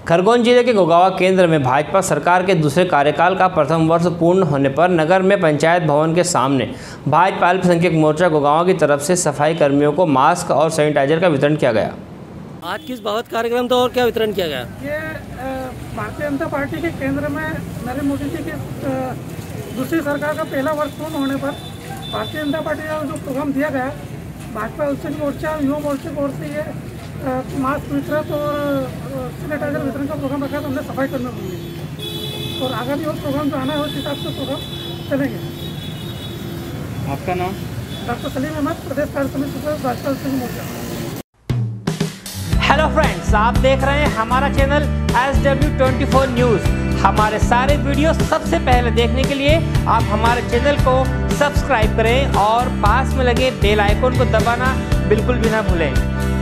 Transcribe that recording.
खरगोन जिले के गोगावा केंद्र में भाजपा सरकार के दूसरे कार्यकाल का प्रथम वर्ष पूर्ण होने पर नगर में पंचायत भवन के सामने भाजपा अल्पसंख्यक मोर्चा गोगावा की तरफ से सफाई कर्मियों को मास्क और सैनिटाइजर का वितरण किया गया। आज किस बहुत कार्यक्रम था और क्या वितरण किया गया? ये भारतीय जनता पार्टी के केंद्र में नरेंद्र मोदी जी की दूसरी सरकार का पहला वर्ष पूर्ण होने पर भारतीय जनता पार्टी का जो प्रोग्राम दिया गया, भाजपा अल्पसंख्यक मोर्चा युवा मोर्चे की ओर से ये मास्क वितरण और सैनिटाइजर वितरण का प्रोग्राम रखा, तो हमने सफाई करने को मिली और आगामी और प्रोग्राम जो आना है उस हिसाब से प्रोग्राम चलेंगे। आपका नाम? डॉक्टर सलीम अहमद, प्रदेश कार्य समिति भाजपा अल्पसंख्यक मोर्चा। हेलो फ्रेंड्स, आप देख रहे हैं हमारा चैनल SW24 न्यूज़। हमारे सारे वीडियो सबसे पहले देखने के लिए आप हमारे चैनल को सब्सक्राइब करें और पास में लगे बेल आइकन को दबाना बिल्कुल भी ना भूलें।